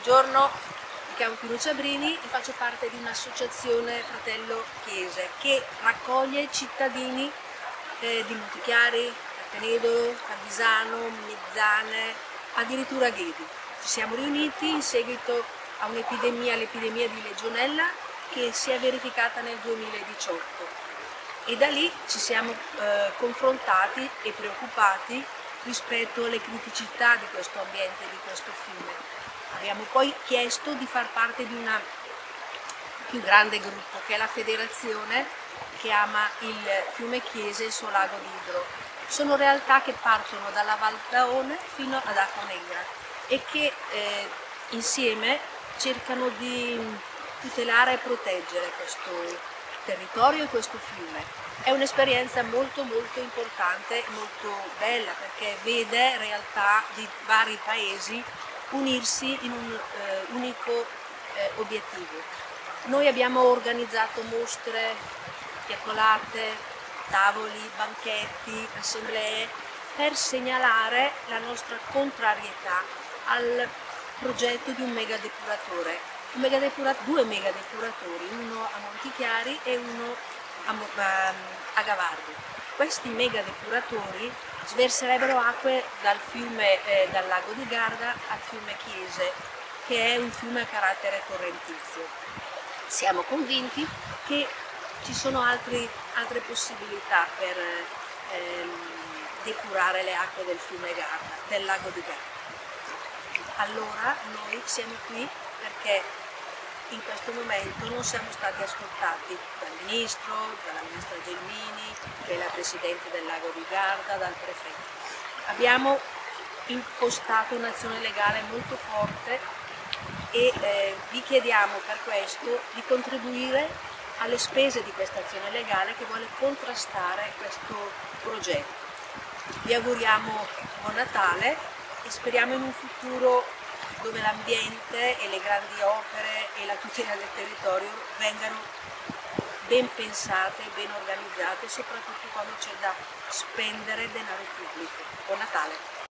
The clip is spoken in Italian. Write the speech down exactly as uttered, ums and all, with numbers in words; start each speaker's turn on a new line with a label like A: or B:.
A: Buongiorno, mi chiamo Pinuccia Brini e faccio parte di un'associazione Fratello Chiese che raccoglie cittadini eh, di Montichiari, Artenedolo, Calvisano, Mezzane, addirittura Ghedi. Ci siamo riuniti in seguito a un'epidemia, l'epidemia di Legionella che si è verificata nel duemiladiciotto e da lì ci siamo eh, confrontati e preoccupati rispetto alle criticità di questo ambiente, di questo fiume. Abbiamo poi chiesto di far parte di un più grande gruppo che è la federazione che ama il fiume Chiese e il suo lago d'Idro. Sono realtà che partono dalla Val d'Aone fino ad Acquanegra e che eh, insieme cercano di tutelare e proteggere questo territorio e questo fiume. È un'esperienza molto molto importante, molto bella perché vede realtà di vari paesi unirsi in un eh, unico eh, obiettivo. Noi abbiamo organizzato mostre, chiacchierate, tavoli, banchetti, assemblee per segnalare la nostra contrarietà al progetto di un megadepuratore. Un megadepura, due megadepuratori, uno a Montichiari e uno a, a, a Gavardo. Questi megadepuratori sverserebbero acque dal fiume, eh, dal lago di Garda al fiume Chiese, che è un fiume a carattere torrentizio. Siamo convinti che ci sono altri, altre possibilità per ehm, depurare le acque del fiume Garda, del lago di Garda. Allora noi siamo qui perché in questo momento non siamo stati ascoltati dal Ministro, dalla Ministra Gelmini, che è la Presidente del Lago di Garda, dal Prefetto. Abbiamo impostato un'azione legale molto forte e eh, vi chiediamo per questo di contribuire alle spese di questa azione legale che vuole contrastare questo progetto. Vi auguriamo buon Natale e speriamo in un futuro dove l'ambiente e le grandi opere e la tutela del territorio vengano ben pensate, ben organizzate, soprattutto quando c'è da spendere denaro pubblico. Buon Natale!